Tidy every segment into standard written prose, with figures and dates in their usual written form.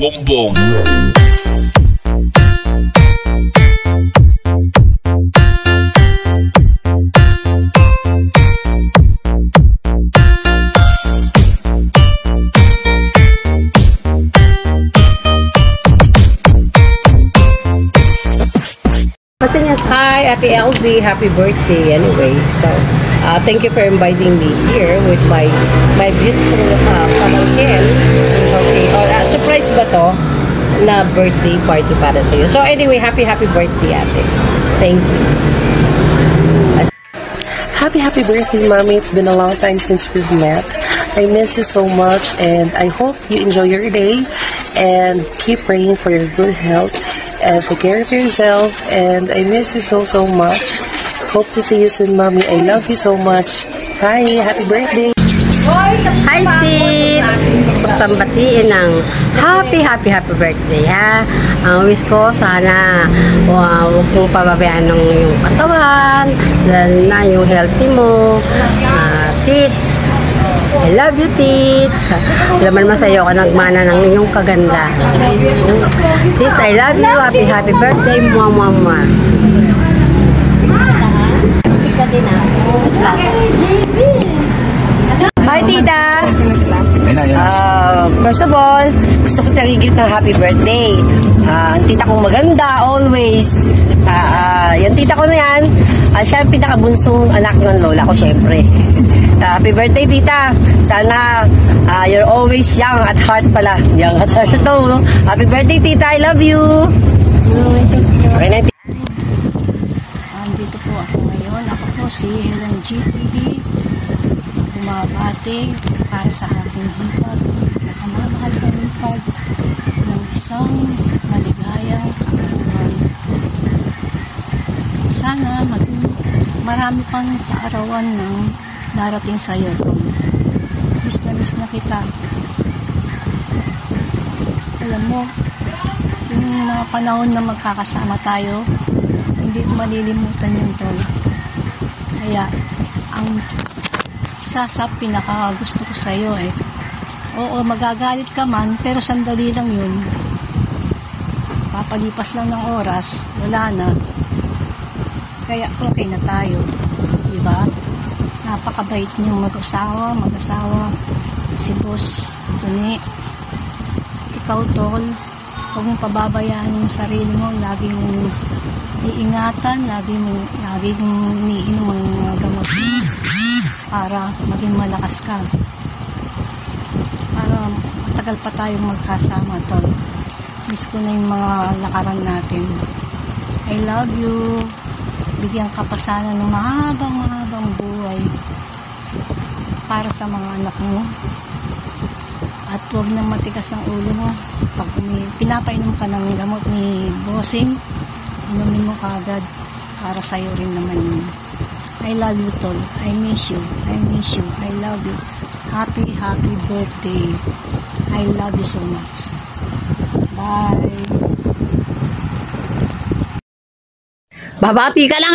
Bongbong. Hi, Ate LV. Happy birthday anyway. So, thank you for inviting me here with my beautiful pamangkin. Okay. Surprise ba to? Na birthday party para sa iyo. So, anyway, happy birthday, Ate. Thank you. Happy birthday, Mommy. It's been a long time since we've met. I miss you so much, and I hope you enjoy your day and keep praying for your good health and take care of yourself. And I miss you so much. Hope to see you soon, Mommy. I love you so much. Bye. Happy birthday. Hi, Sis! Pagpambatiin ng happy birthday, ha? Ang wish ko, sana huwag mong pababayaan ng iyong katawan, lalo na yung healthy mo. Tits, I love you, Tits. Laman masayo ka nagmana ng iyong kaganda. Tits, I love you. Happy birthday, mama. Hi, Tita! First of all, gusto ko tarigit ng happy birthday. Ang tita kong maganda, always. Yung tita ko na yan, siya ang pinakabunsong anak ng lola ko, syempre. Happy birthday, tita. Sana you're always young at heart pala. Young at heart to. Happy birthday, tita. I love you. Okay na, tita. Dito po ako ngayon. Ako po si Helen GTV. Bumabati para sa aking hipag, nakamamahal na hipag ng isang maligayang kaarawan. Sana marami pang kaarawan ng darating sa iyo, Tom. Miss na kita. Alam mo, yung mga panahon na magkakasama tayo, hindi malilimutan yun, Tom. Kaya, ang isa sa pinaka gusto ko sa iyo oo, magagalit ka man, pero sandali lang yun. Papalipas lang ng oras, wala na. Kaya okay na tayo, diba? Napakabait niyong mag-asawa, si Boss Tony. Ikaw, Tol, huwag mong pababayaan yung sarili mo, lagi mong iingatan, lagi mong iniinom ang gamot para maging malakas ka, para matagal pa tayong magkasama, Tol. Miss ko na yung mga lakaran natin. I love you. Bigyan ka pa sana ng mahabang buhay para sa mga anak mo, at huwag nang matikas ang ulo mo. Pag pinapainom ka ng gamot ni Bossing, inumin mo kagad, para sa'yo rin naman yun. I love you, Tol. I miss you. I love you. Happy birthday. I love you so much. Bye. Babati ka lang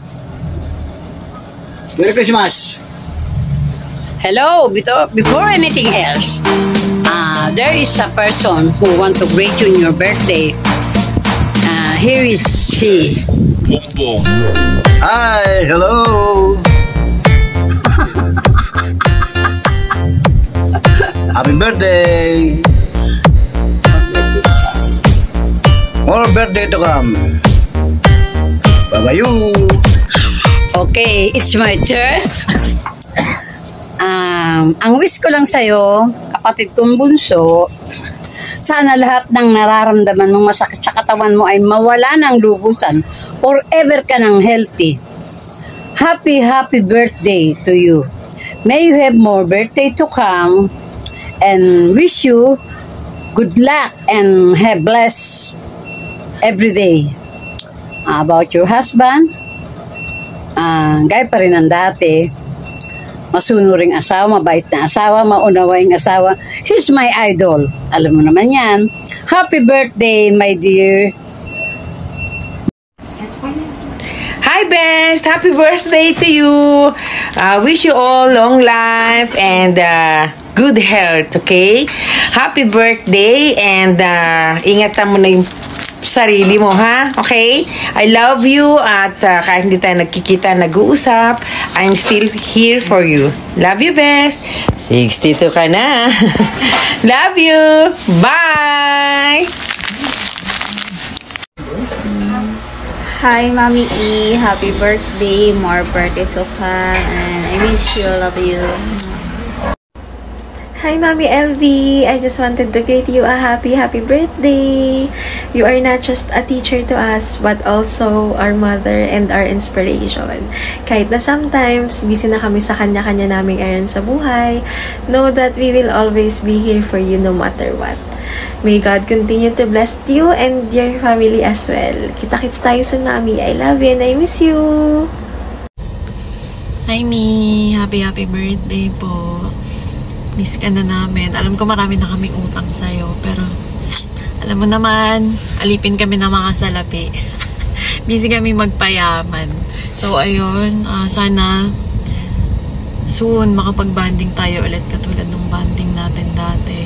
Merry Christmas. Hello, before anything else, there is a person who want to greet you on your birthday. Here is he. Bongbong. Hi, hello. Happy birthday. More birthday to come. Bye-bye you. Okay, it's my turn. Ang wish ko lang sa'yo, kapatid kong bunso, sana lahat ng nararamdaman mong masakit sa katawan mo ay mawala ng lubusan. Forever ka ng healthy. Happy birthday to you. May you have more birthday to come, and wish you good luck and have blessed every day. About your husband, gaya pa rin ang dati. Masunuring asawa, mabait na asawa, maunawaing asawa. He's my idol. Alam mo naman yan. Happy birthday, my dear. Hi, Best! Happy birthday to you! Wish you all long life and good health, okay? Happy birthday and ingatan mo na yung sarili mo, ha? Okay? I love you at kahit hindi tayo nagkikita, nag-uusap, I'm still here for you. Love you, best. 62 ka na. Love you. Bye! Hi, Mommy E. Happy birthday. More birthdays to come. And I miss you. Love you. Hi, Mommy LV. I just wanted to greet you a happy birthday. You are not just a teacher to us, but also our mother and our inspiration. Kahit na sometimes, busy na kami sa kanya-kanya naming errands sa buhay, know that we will always be here for you no matter what. May God continue to bless you and your family as well. Kita-kits tayo soon, Mami. I love you and I miss you. Hi, Mi. Happy birthday po. Miss ka na namin. Alam ko marami na kaming utang sa'yo, pero alam mo naman, alipin kami ng mga salapi. Busy kami magpayaman. So, ayun, sana soon makapag-banding tayo ulit katulad ng banding natin dati.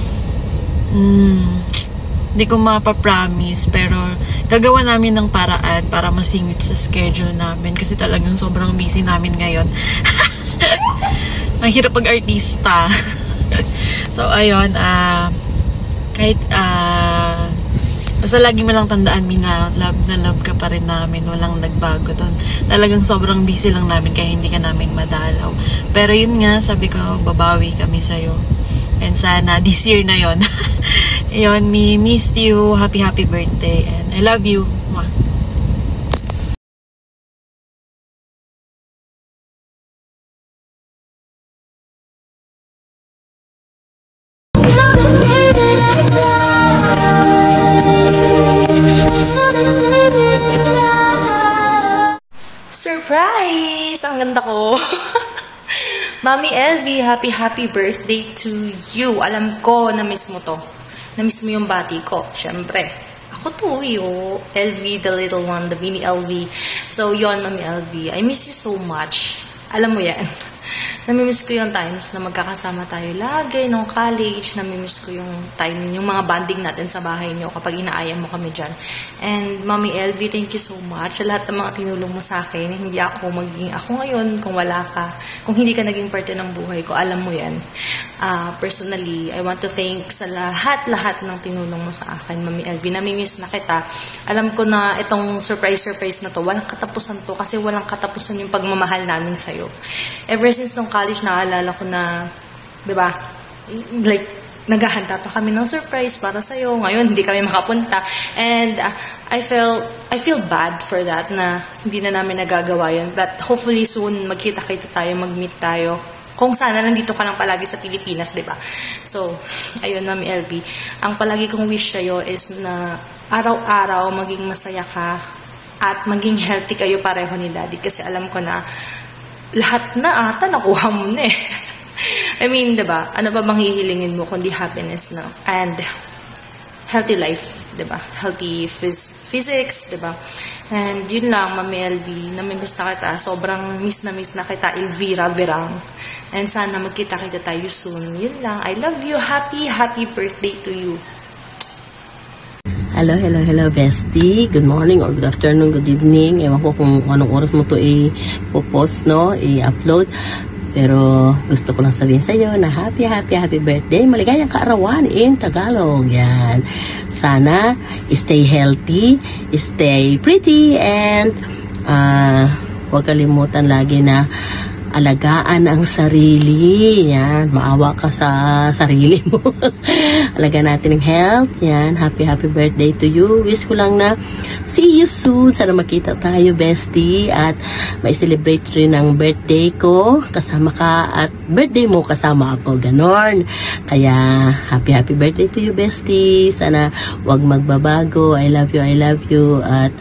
Hindi ko mapapromise, pero gagawa namin ng paraan para masingit sa schedule namin kasi talagang sobrang busy namin ngayon. Ang hirap pag-artista. So, ayun, kahit, basta lagi mo lang tandaan, na love ka pa rin namin. Walang nagbago doon. Talagang sobrang busy lang namin kaya hindi ka namin madalaw. Pero yun nga, sabi ko, babawi kami sa'yo. And sana, this year na yun. Ayun, missed you. Happy birthday. And I love you. Mwah. Surprise! Ang ganda ko. Mami LV, happy birthday to you. Alam ko, na-miss mo to. Na-miss mo yung bati ko. Siyempre. Ako to, yo. LV, the little one, the mini LV. So, yon Mami LV. I miss you so much. Alam mo yan. Namimiss ko yung times na magkakasama tayo lagi nung college. Namimiss ko yung time, yung mga bonding natin sa bahay niyo kapag inaayan mo kami dyan. And Mommy LV, thank you so much sa lahat ng mga tinulong mo sa akin. Hindi ako magiging ako ngayon kung wala ka. Kung hindi ka naging parte ng buhay ko, alam mo yan. Personally, I want to thank sa lahat ng tinulong mo sa akin, Mommy LV. Namimiss na kita. Alam ko na itong surprise na to, walang katapusan to kasi walang katapusan yung pagmamahal namin sa'yo. Ever since nung college, naalala ko na, diba, like, naghahanda pa kami ng surprise para sa'yo. Ngayon, hindi kami makapunta. And I feel bad for that na hindi na namin nagagawa yun. But hopefully soon, magkita-kita tayo, mag-meet tayo. Kung sana nandito ka lang palagi sa Pilipinas, diba? So, ayun, Mami LV. Ang palagi kong wish sa'yo is na araw-araw maging masaya ka at maging healthy kayo pareho ni Daddy. Kasi alam ko na lahat na ata nakuha mo na eh. I mean, diba? Ano ba bang hihilingin mo kundi happiness na? And healthy life, diba? Healthy physics, diba? And yun lang, Mami LV, namimiss na kita. Sobrang miss na kita, Elvira Verang. And sana magkita-kita tayo soon. Yun lang. I love you. Happy birthday to you. Hello, bestie. Good morning or good afternoon, good evening. Ewan ko kung anong oras mo to i-post, no? I-upload. Pero gusto ko lang sabihin sa iyo na happy birthday. Maligayang kaarawan in Tagalog. Yan. Sana stay healthy, stay pretty, and huwag kalimutan lagi na alagaan ang sarili. Yan. Maawa ka sa sarili mo. Alagaan natin ang health. Yan. Happy birthday to you. Wish ko lang na see you soon. Sana makita tayo, bestie. At may celebrate rin ang birthday ko. Kasama ka. At birthday mo kasama ako. Ganon. Kaya happy birthday to you, bestie. Sana wag magbabago. I love you. At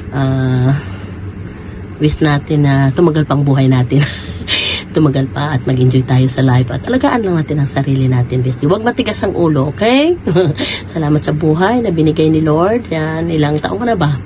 wish natin na tumagal pang buhay natin. Tumagal pa at mag-enjoy tayo sa life at alagaan lang natin ang sarili natin, bestie. Huwag matigas ang ulo, okay? Salamat sa buhay na binigay ni Lord. Yan, ilang taong ka na ba?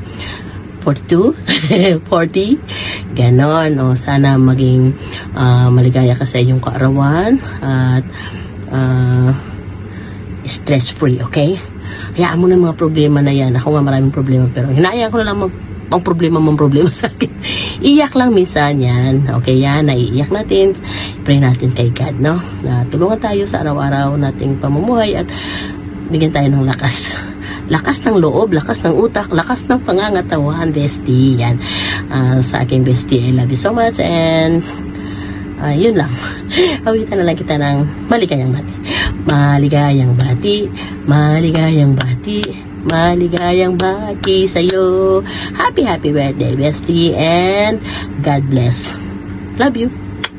42? 40? Ganon. O, sana maging maligaya ka sa iyong kaarawan at stress-free, okay? Hayaan mo na mga problema na yan. Ako nga maraming problema, pero hinayaan ko na lang ang problema sa akin. Iyak lang minsan yan. Okay yan, naiiyak natin. Pray natin kay God, no? Na tulungan tayo sa araw-araw nating pamumuhay at bigyan tayo ng lakas. Lakas ng loob, lakas ng utak, lakas ng pangangatawan, bestie. Yan. Sa aking bestie, I love you so much and yun lang. Awitan na lang kita ng maligayang bati. Maligayang bati, maligayang bati, maligayang bati sa'yo. Happy birthday, bestie, and God bless. Love you.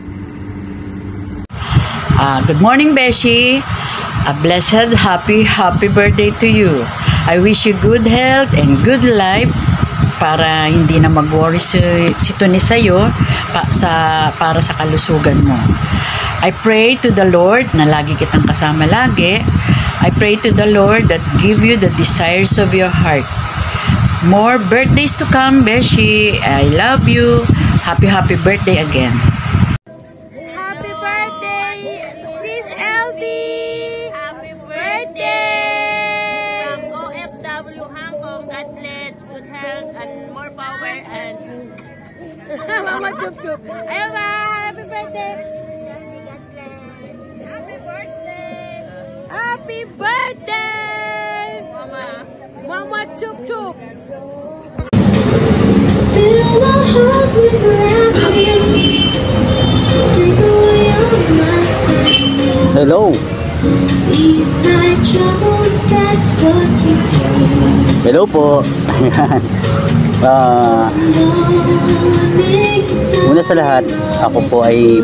Good morning, Beshi. A blessed, happy birthday to you. I wish you good health and good life para hindi na mag-worry si Tony sa'yo para sa kalusugan mo. I pray to the Lord na lagi kitang kasama lagi. I pray to the Lord that give you the desires of your heart. More birthdays to come, Beshi. I love you. Happy birthday again. Happy birthday, Sis LV! Happy birthday! From OFW Hong Kong, God bless, good health, and more power, and Mama Chup Chup. Ayaw ba? Happy birthday! Happy birthday! Happy birthday! Mama Chup Chup! Fill my heart with happiness. Take away all my sorrows. Hello. Ease my troubles, that's what you do. Hello po. Una sa lahat, ako po ay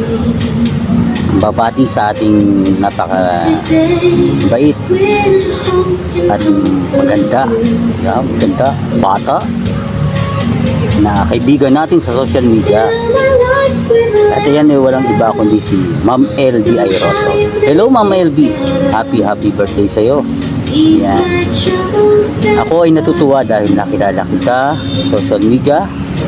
babati sa ating napaka-bait at maganda bata na kaibigan natin sa social media. At yan ay walang iba kundi si Ma'am LB Airoso. Hello Ma'am LB, happy birthday sa'yo. Yan. Ako ay natutuwa dahil nakilala kita sa social media,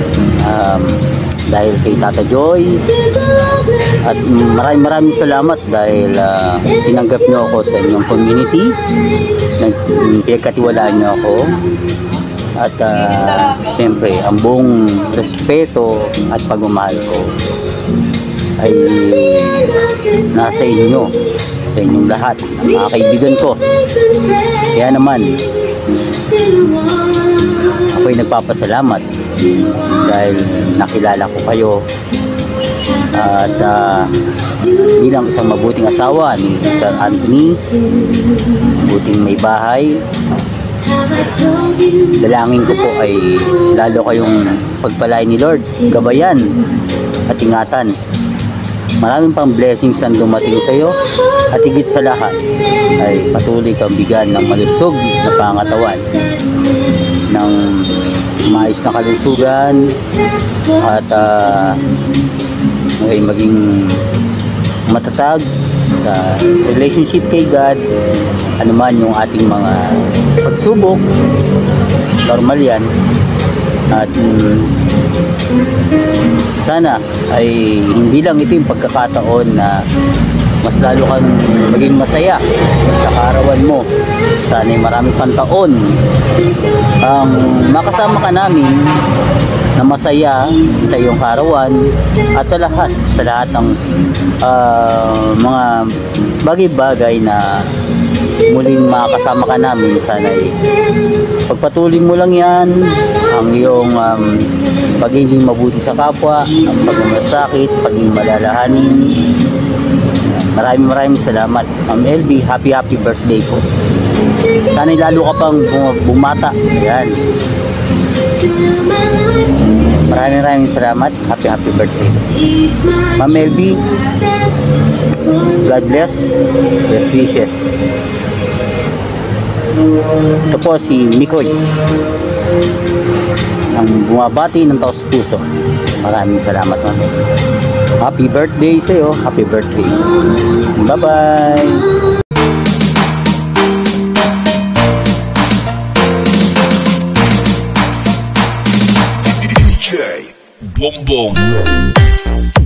dahil kay Tata Joy, at maraming salamat dahil tinanggap niyo ako sa inyong community, pinagkatiwalaan niyo ako. At siyempre, ang buong respeto at pagmamahal ko ay nasa inyo, sa inyong lahat, ng mga kaibigan ko. Kaya naman, ako'y nagpapasalamat dahil nakilala ko kayo at bilang isang mabuting asawa ni Sir Anthony, mabuting may bahay, dalangin ko po ay lalo kayong pagpalain ni Lord, gabayan at ingatan. Maraming pang blessings ang dumating sa iyo at higit sa lahat ay patuloy kang bigyan ng malusog na pangatawan, ng mais na kalusugan at ay maging matatag sa relationship kay God. Ano man yung ating mga pagsubok, normal yan. At sana ay hindi lang ito yung pagkakataon na mas lalo kang maging masaya sa kaarawan mo. Sana ay maraming pantaon ang makasama ka namin na masaya sa iyong kaarawan at sa lahat ng mga bagay-bagay na muling makasama ka namin. Sana ay pagpatuloy mo lang yan, ang iyong pagiging mabuti sa kapwa, ang pagmamasakit, pagiging malalahanin. Maraming salamat Ma'am LB, happy birthday po. Sana lalo ka pang bumata. Ayan. Maraming salamat, happy birthday Ma'am LB. God bless, best wishes. Ito po si Mikoy, ang bumabati ng taos puso. Maraming salamat Ma'am LB. Happy birthday sa iyo, happy birthday. Bye-bye. DJ Boom Boom.